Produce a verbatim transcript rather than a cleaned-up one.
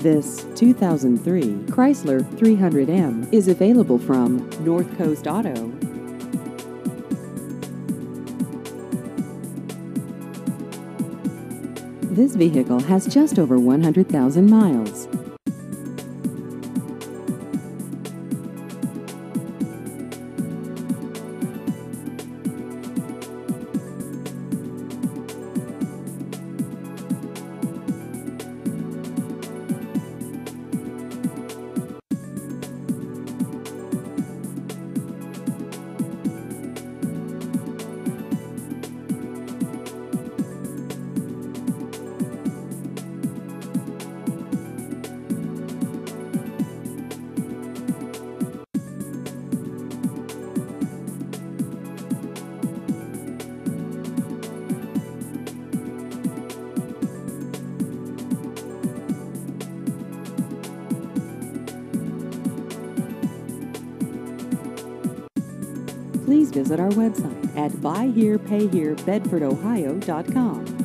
This two thousand three Chrysler three hundred M is available from North Coast Auto. This vehicle has just over one hundred thousand miles. Please visit our website at buy here pay here bedford ohio dot com.